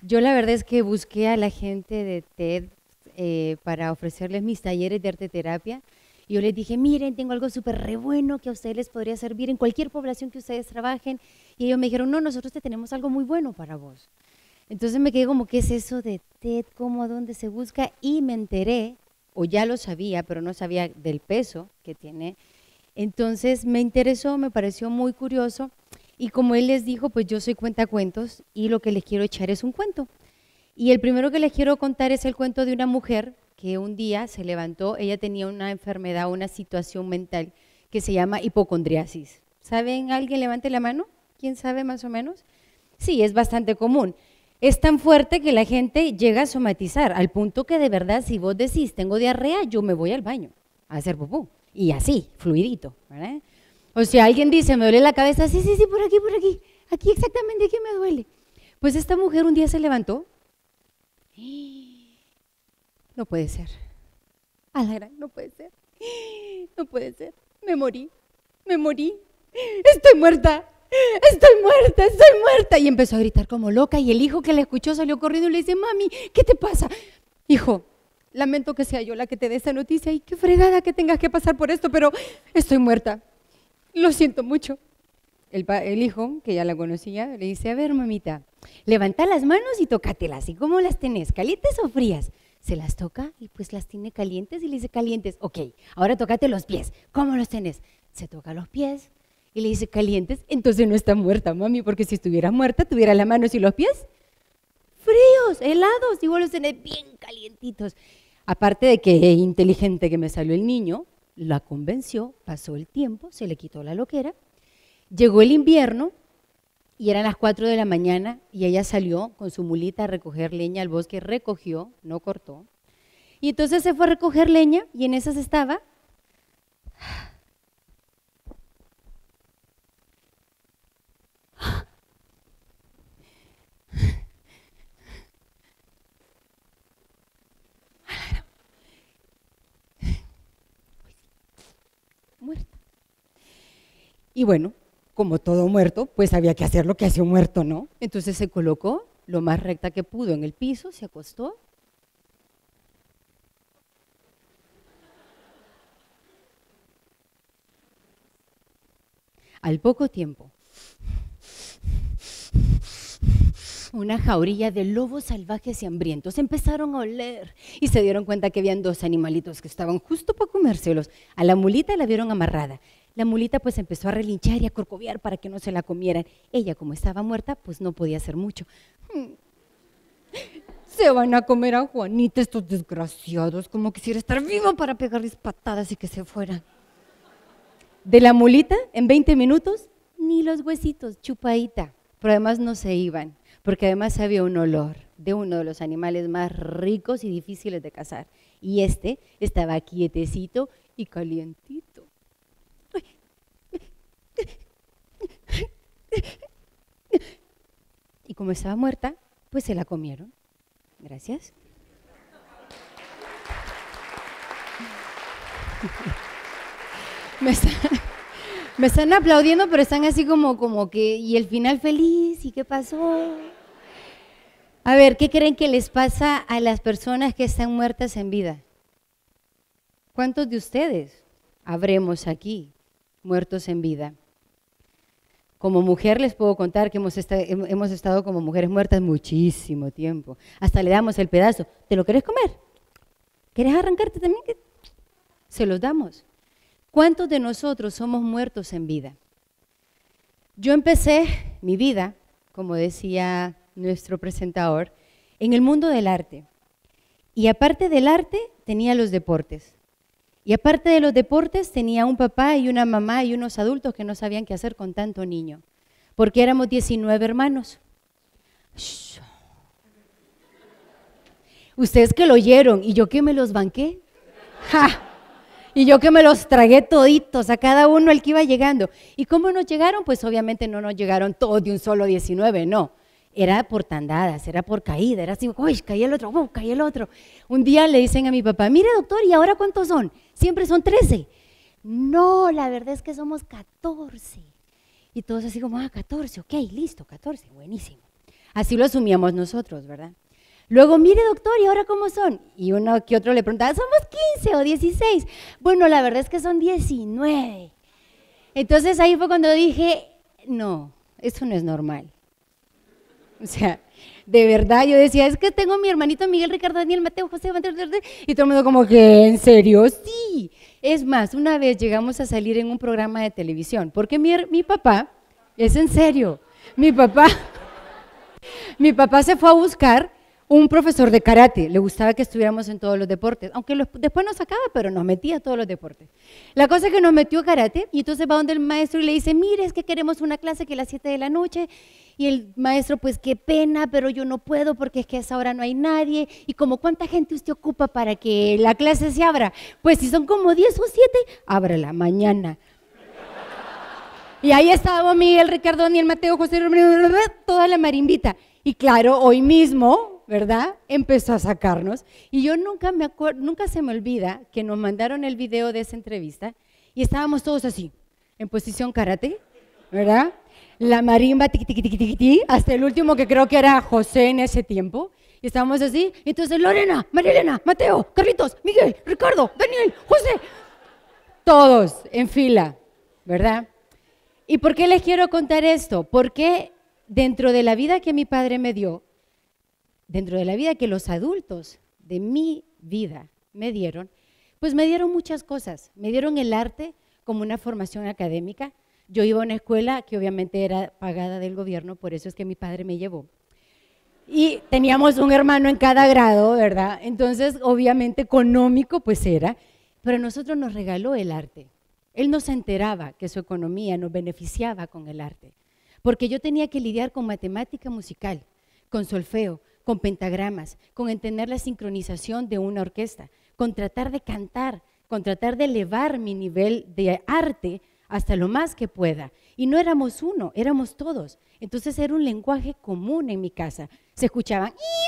Yo la verdad es que busqué a la gente de TED para ofrecerles mis talleres de arte terapia. Y yo les dije, miren, tengo algo súper re bueno que a ustedes les podría servir en cualquier población que ustedes trabajen. Y ellos me dijeron, no, nosotros te tenemos algo muy bueno para vos. Entonces me quedé como, ¿qué es eso de TED? ¿Cómo? ¿Dónde se busca? Y me enteré, o ya lo sabía, pero no sabía del peso que tiene. Entonces me interesó, me pareció muy curioso. Y como él les dijo, pues yo soy cuentacuentos y lo que les quiero echar es un cuento. Y el primero que les quiero contar es el cuento de una mujer que un día se levantó, ella tenía una enfermedad, una situación mental que se llama hipocondriasis. ¿Saben? ¿Alguien levante la mano? ¿Quién sabe más o menos? Sí, es bastante común. Es tan fuerte que la gente llega a somatizar, al punto que de verdad si vos decís tengo diarrea, yo me voy al baño a hacer pupú. Y así, fluidito, ¿verdad? O sea, alguien dice, me duele la cabeza, sí, sí, sí, por aquí exactamente, aquí me duele. Pues esta mujer un día se levantó, no puede ser, Alara, no puede ser, no puede ser, me morí, estoy muerta, estoy muerta. Y empezó a gritar como loca y el hijo que la escuchó salió corriendo y le dice, mami, ¿qué te pasa? Hijo, lamento que sea yo la que te dé esta noticia y qué fregada que tengas que pasar por esto, pero estoy muerta. Lo siento mucho. El hijo, que ya la conocía, le dice, a ver, mamita, levanta las manos y tócatelas. ¿Y cómo las tenés? ¿Calientes o frías? Se las toca y pues las tiene calientes y le dice, calientes. Ok, ahora tócate los pies. ¿Cómo los tenés? Se toca los pies y le dice, calientes. Entonces no está muerta, mami, porque si estuviera muerta, tuviera las manos y los pies fríos, helados, y vos los tenés bien calientitos. Aparte de que es inteligente que me salió el niño, la convenció, pasó el tiempo, se le quitó la loquera, llegó el invierno y eran las 4 de la mañana y ella salió con su mulita a recoger leña al bosque, recogió, no cortó, y entonces se fue a recoger leña y en esas estaba muerta. Y bueno, como todo muerto, pues había que hacer lo que hacía un muerto, ¿no? Entonces se colocó lo más recta que pudo en el piso, se acostó. Al poco tiempo, una jauría de lobos salvajes y hambrientos empezaron a oler y se dieron cuenta que habían dos animalitos que estaban justo para comérselos. A la mulita la vieron amarrada. La mulita pues empezó a relinchar y a corcoviar para que no se la comieran. Ella, como estaba muerta, pues no podía hacer mucho. Se van a comer a Juanita estos desgraciados, como quisiera estar vivo para pegarles patadas y que se fueran. De la mulita, en 20 minutos, ni los huesitos, chupadita. Pero además no se iban, porque además había un olor de uno de los animales más ricos y difíciles de cazar. Y este estaba quietecito y calientito. Y como estaba muerta, pues se la comieron. Gracias. Me están aplaudiendo, pero están así como que, ¿y el final feliz? ¿Y qué pasó? A ver, ¿qué creen que les pasa a las personas que están muertas en vida? ¿Cuántos de ustedes habremos aquí muertos en vida? Como mujer les puedo contar que hemos estado como mujeres muertas muchísimo tiempo. Hasta le damos el pedazo. ¿Te lo querés comer? ¿Querés arrancarte también? Se los damos. ¿Cuántos de nosotros somos muertos en vida? Yo empecé mi vida, como decía nuestro presentador, en el mundo del arte. Y aparte del arte, tenía los deportes. Y aparte de los deportes, tenía un papá y una mamá y unos adultos que no sabían qué hacer con tanto niño. Porque éramos 19 hermanos. Shh. Ustedes que lo oyeron, y yo que me los banqué. ¡Ja! Y yo que me los tragué toditos, a cada uno el que iba llegando. ¿Y cómo nos llegaron? Pues obviamente no nos llegaron todos de un solo 19, no. Era por tandadas, era por caída, era así, uy, caí el otro, caí el otro. Un día le dicen a mi papá, mire doctor, ¿y ahora cuántos son? Siempre son 13. No, la verdad es que somos 14. Y todos así como, 14, ok, listo, 14, buenísimo. Así lo asumíamos nosotros, ¿verdad? Luego, mire doctor, ¿y ahora cómo son? Y uno que otro le preguntaba, somos 15 o 16. Bueno, la verdad es que son 19. Entonces ahí fue cuando dije, no, eso no es normal. O sea, de verdad yo decía, es que tengo a mi hermanito Miguel, Ricardo, Daniel, Mateo, José, Mateo, y todo el mundo como que, ¿en serio? Sí. Es más, una vez llegamos a salir en un programa de televisión, porque mi papá, es en serio, mi papá se fue a buscar un profesor de karate, le gustaba que estuviéramos en todos los deportes, aunque después nos sacaba, pero nos metía a todos los deportes. La cosa es que nos metió a karate y entonces va donde el maestro y le dice, mire, es que queremos una clase que a las 7 de la noche, y el maestro, pues qué pena, pero yo no puedo porque es que a esa hora no hay nadie, y como cuánta gente usted ocupa para que la clase se abra, pues si son como 10 o 7, ábrala mañana. Y ahí estábamos Miguel, Ricardo, Daniel, Mateo, José, toda la marimbita. Y claro, hoy mismo, ¿verdad? Empezó a sacarnos. Y yo nunca se me olvida que nos mandaron el video de esa entrevista y estábamos todos así, en posición karate, ¿verdad? La marimba, tiqui, tiqui, tiqui, tiqui, tiqui, hasta el último que creo que era José en ese tiempo. Y estábamos así. Y entonces Lorena, María Elena, Mateo, Carlitos, Miguel, Ricardo, Daniel, José. Todos en fila, ¿verdad? ¿Y por qué les quiero contar esto? Porque dentro de la vida que mi padre me dio, dentro de la vida que los adultos de mi vida me dieron, pues me dieron muchas cosas. Me dieron el arte como una formación académica. Yo iba a una escuela que obviamente era pagada del gobierno, por eso es que mi padre me llevó. Y teníamos un hermano en cada grado, ¿verdad? Entonces, obviamente económico pues era, pero a nosotros nos regaló el arte. Él no se enteraba que su economía nos beneficiaba con el arte, porque yo tenía que lidiar con matemática musical, con solfeo, con pentagramas, con entender la sincronización de una orquesta, con tratar de cantar, con tratar de elevar mi nivel de arte hasta lo más que pueda. Y no éramos uno, éramos todos. Entonces era un lenguaje común en mi casa. Se escuchaban,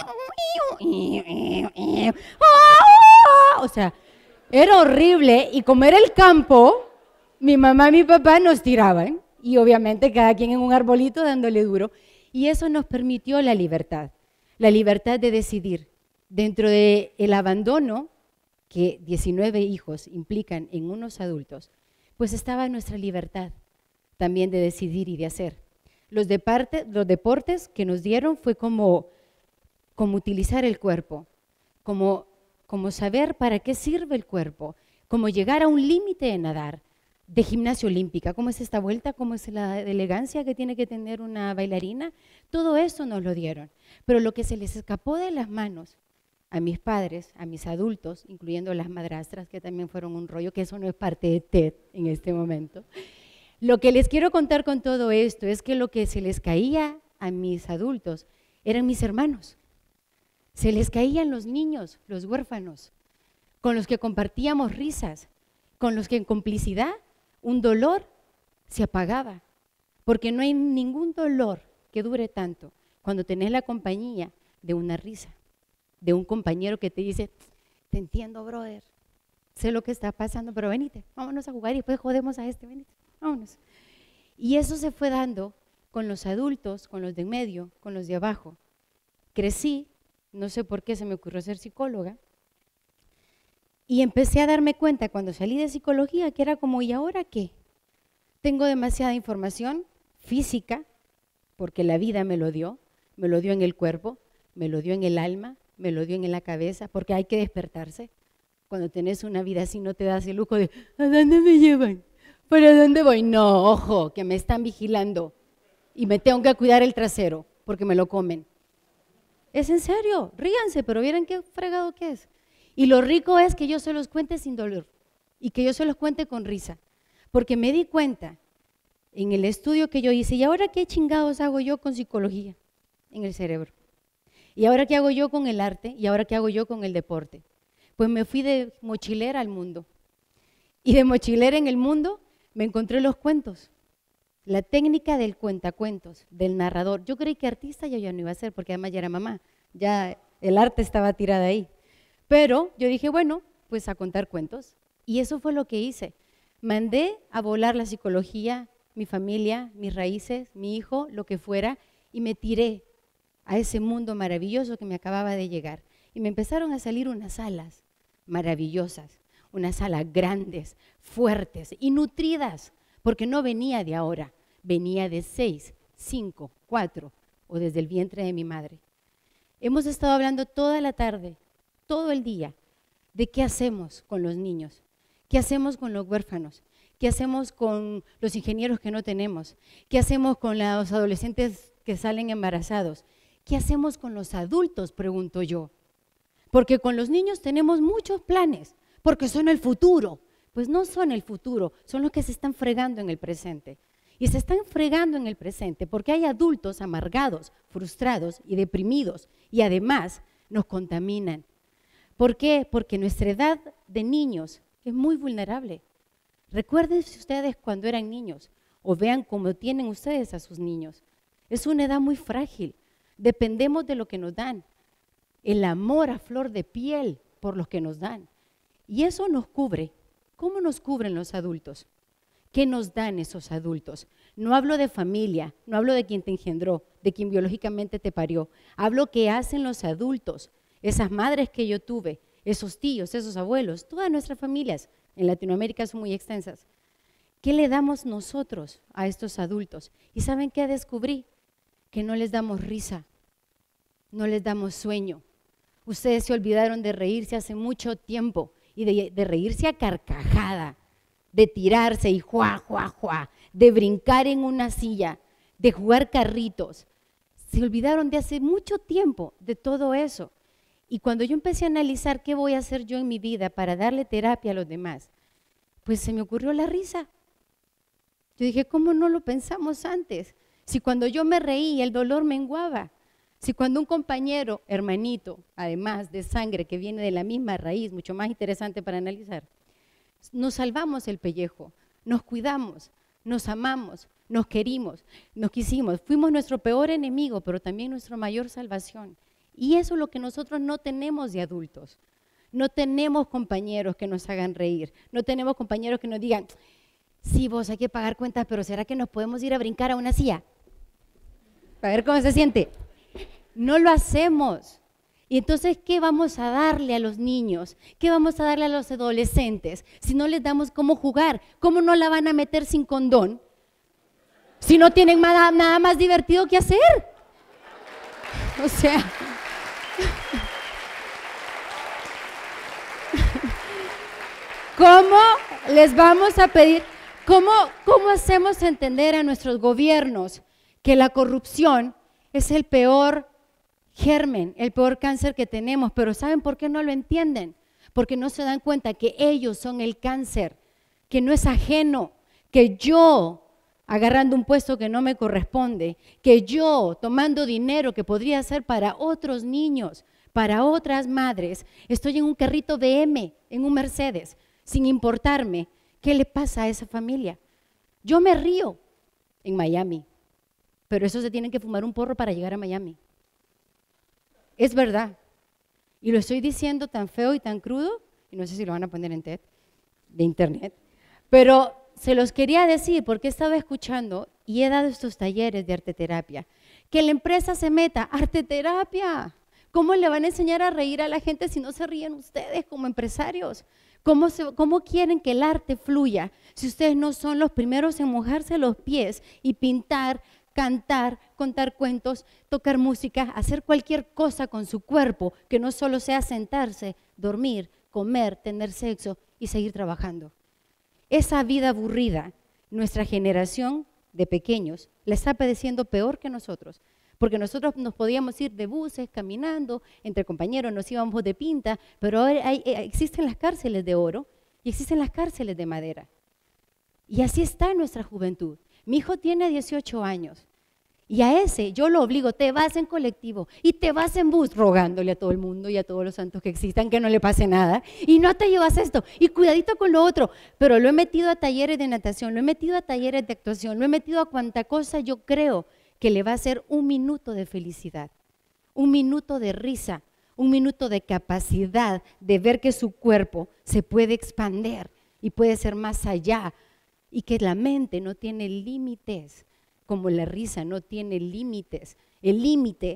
o sea, era horrible y como era el campo, mi mamá y mi papá nos tiraban y obviamente cada quien en un arbolito dándole duro y eso nos permitió la libertad de decidir. Dentro del abandono que 19 hijos implican en unos adultos, pues estaba nuestra libertad también de decidir y de hacer. Los deportes que nos dieron fue como utilizar el cuerpo, como saber para qué sirve el cuerpo, como llegar a un límite de nadar, de gimnasia olímpica, cómo es esta vuelta, cómo es la elegancia que tiene que tener una bailarina, todo eso nos lo dieron. Pero lo que se les escapó de las manos a mis padres, a mis adultos, incluyendo las madrastras, que también fueron un rollo, que eso no es parte de TED en este momento. Lo que les quiero contar con todo esto es que lo que se les caía a mis adultos eran mis hermanos. Se les caían los niños, los huérfanos, con los que compartíamos risas, con los que en complicidad un dolor se apagaba, porque no hay ningún dolor que dure tanto cuando tenés la compañía de una risa, de un compañero que te dice, te entiendo, brother, sé lo que está pasando, pero venite, vámonos a jugar y después jodemos a este, venite, vámonos. Y eso se fue dando con los adultos, con los de en medio, con los de abajo. Crecí, no sé por qué se me ocurrió ser psicóloga, y empecé a darme cuenta cuando salí de psicología que era como, ¿y ahora qué? Tengo demasiada información física, porque la vida me lo dio en el cuerpo, me lo dio en el alma, me lo dio en la cabeza, porque hay que despertarse. Cuando tenés una vida así no te das el lujo de, ¿a dónde me llevan? ¿Para dónde voy? No, ojo, que me están vigilando y me tengo que cuidar el trasero porque me lo comen. Es en serio, ríanse, pero miren qué fregado que es. Y lo rico es que yo se los cuente sin dolor y que yo se los cuente con risa, porque me di cuenta en el estudio que yo hice, ¿y ahora qué chingados hago yo con psicología en el cerebro? ¿Y ahora qué hago yo con el arte? ¿Y ahora qué hago yo con el deporte? Pues me fui de mochilera al mundo. Y de mochilera en el mundo me encontré los cuentos, la técnica del cuentacuentos, del narrador. Yo creí que artista yo ya no iba a ser, porque además ya era mamá, ya el arte estaba tirada ahí. Pero yo dije, bueno, pues a contar cuentos. Y eso fue lo que hice. Mandé a volar la psicología, mi familia, mis raíces, mi hijo, lo que fuera, y me tiré a ese mundo maravilloso que me acababa de llegar. Y me empezaron a salir unas alas maravillosas, unas alas grandes, fuertes y nutridas, porque no venía de ahora, venía de 6, 5, 4 o desde el vientre de mi madre. Hemos estado hablando toda la tarde, todo el día, de qué hacemos con los niños, qué hacemos con los huérfanos, qué hacemos con los ingenieros que no tenemos, qué hacemos con los adolescentes que salen embarazados, qué hacemos con los adultos, pregunto yo. Porque con los niños tenemos muchos planes, porque son el futuro. Pues no son el futuro, son los que se están fregando en el presente. Y se están fregando en el presente porque hay adultos amargados, frustrados y deprimidos y además nos contaminan. ¿Por qué? Porque nuestra edad de niños es muy vulnerable. Recuerden ustedes cuando eran niños o vean cómo tienen ustedes a sus niños. Es una edad muy frágil, dependemos de lo que nos dan. El amor a flor de piel por los que nos dan. Y eso nos cubre. ¿Cómo nos cubren los adultos? ¿Qué nos dan esos adultos? No hablo de familia, no hablo de quien te engendró, de quien biológicamente te parió. Hablo qué hacen los adultos, esas madres que yo tuve, esos tíos, esos abuelos, todas nuestras familias en Latinoamérica son muy extensas. ¿Qué le damos nosotros a estos adultos? ¿Y saben qué descubrí? Que no les damos risa, no les damos sueño. Ustedes se olvidaron de reírse hace mucho tiempo y de reírse a carcajada, de tirarse y juá, juá, juá, de brincar en una silla, de jugar carritos. Se olvidaron de hace mucho tiempo de todo eso. Y cuando yo empecé a analizar qué voy a hacer yo en mi vida para darle terapia a los demás, pues se me ocurrió la risa. Yo dije, ¿cómo no lo pensamos antes? Si cuando yo me reí el dolor menguaba. Si cuando un compañero, hermanito, además de sangre que viene de la misma raíz, mucho más interesante para analizar, nos salvamos el pellejo, nos cuidamos, nos amamos, nos querimos, nos quisimos, fuimos nuestro peor enemigo, pero también nuestra mayor salvación. Y eso es lo que nosotros no tenemos de adultos. No tenemos compañeros que nos hagan reír, no tenemos compañeros que nos digan, sí, vos hay que pagar cuentas, pero ¿será que nos podemos ir a brincar a una silla? Para ver cómo se siente. No lo hacemos. Y entonces, ¿qué vamos a darle a los niños? ¿Qué vamos a darle a los adolescentes? Si no les damos cómo jugar, ¿cómo no la van a meter sin condón? Si no tienen nada más divertido que hacer. O sea, ¿cómo les vamos a pedir? ¿Cómo hacemos entender a nuestros gobiernos que la corrupción es el peor germen, el peor cáncer que tenemos? Pero ¿saben por qué no lo entienden? Porque no se dan cuenta que ellos son el cáncer, que no es ajeno, que yo agarrando un puesto que no me corresponde, que yo tomando dinero que podría ser para otros niños, para otras madres, estoy en un carrito BM, en un Mercedes, sin importarme qué le pasa a esa familia. Yo me río en Miami, pero eso se tienen que fumar un porro para llegar a Miami. Es verdad. Y lo estoy diciendo tan feo y tan crudo, y no sé si lo van a poner en TED, de internet, pero se los quería decir porque he estado escuchando y he dado estos talleres de arteterapia. Que la empresa se meta, arteterapia. ¿Cómo le van a enseñar a reír a la gente si no se ríen ustedes como empresarios? ¿Cómo quieren que el arte fluya si ustedes no son los primeros en mojarse los pies y pintar, cantar, contar cuentos, tocar música, hacer cualquier cosa con su cuerpo que no solo sea sentarse, dormir, comer, tener sexo y seguir trabajando? Esa vida aburrida, nuestra generación de pequeños la está padeciendo peor que nosotros, porque nosotros nos podíamos ir de buses, caminando, entre compañeros nos íbamos de pinta, pero ahora existen las cárceles de oro y existen las cárceles de madera. Y así está nuestra juventud. Mi hijo tiene 18 años y a ese yo lo obligo, te vas en colectivo y te vas en bus, rogándole a todo el mundo y a todos los santos que existan que no le pase nada y no te llevas esto y cuidadito con lo otro, pero lo he metido a talleres de natación, lo he metido a talleres de actuación, lo he metido a cuanta cosa yo creo que le va a hacer un minuto de felicidad, un minuto de risa, un minuto de capacidad de ver que su cuerpo se puede expandir y puede ser más allá y que la mente no tiene límites, como la risa no tiene límites. El límite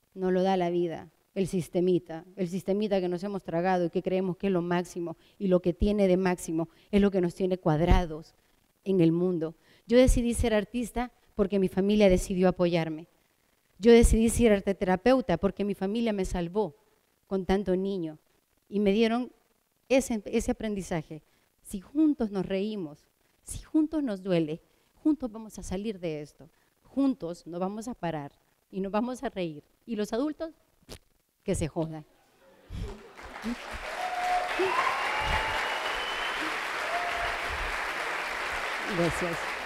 no lo da la vida, el sistemita que nos hemos tragado y que creemos que es lo máximo y lo que tiene de máximo es lo que nos tiene cuadrados en el mundo. Yo decidí ser artista porque mi familia decidió apoyarme. Yo decidí ser arteterapeuta porque mi familia me salvó con tanto niño y me dieron ese aprendizaje. Si juntos nos reímos, si juntos nos duele, juntos vamos a salir de esto. Juntos nos vamos a parar y nos vamos a reír. Y los adultos, que se jodan. Gracias.